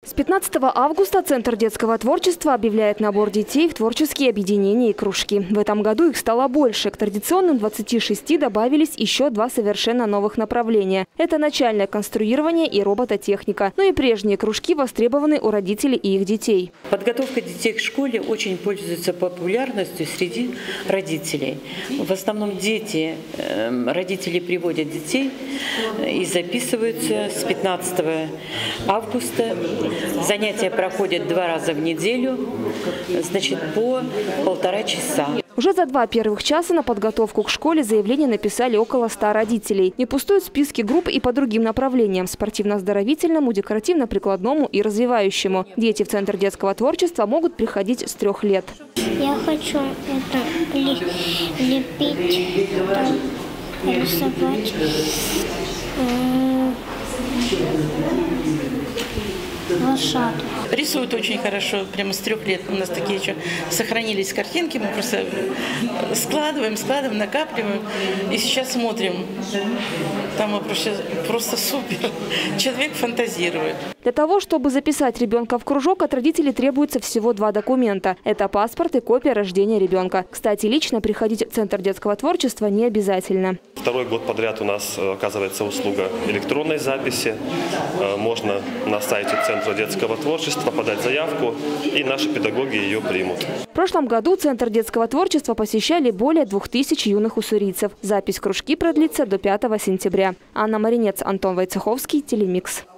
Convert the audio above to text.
С 15 августа Центр детского творчества объявляет набор детей в творческие объединения и кружки. В этом году их стало больше. К традиционным 26 добавились еще 2 совершенно новых направления. Это начальное конструирование и робототехника. Но и прежние кружки востребованы у родителей и их детей. Подготовка детей к школе очень пользуется популярностью среди родителей. В основном родители приводят детей и записываются с 15 августа. Занятия проходят 2 раза в неделю, по 1,5 часа. Уже за 2 первых часа на подготовку к школе заявление написали около 100 родителей. Не пустуют списки групп и по другим направлениям – спортивно-оздоровительному, декоративно-прикладному и развивающему. Дети в Центр детского творчества могут приходить с 3 лет. Я хочу лепить, рисовать. Лошадку. Рисуют очень хорошо, прямо с 3 лет. У нас такие еще сохранились картинки, мы просто складываем, накапливаем и сейчас смотрим. Там просто супер. Человек фантазирует. Для того, чтобы записать ребенка в кружок, от родителей требуется всего 2 документа. Это паспорт и копия рождения ребенка. Кстати, лично приходить в Центр детского творчества не обязательно. 2-й год подряд у нас оказывается услуга электронной записи. Можно на сайте Центра детского творчества подать заявку, и наши педагоги ее примут. В прошлом году Центр детского творчества посещали более 2000 юных уссурийцев. Запись в кружки продлится до 5 сентября. Анна Маринец, Антон Войцеховский, Телемикс.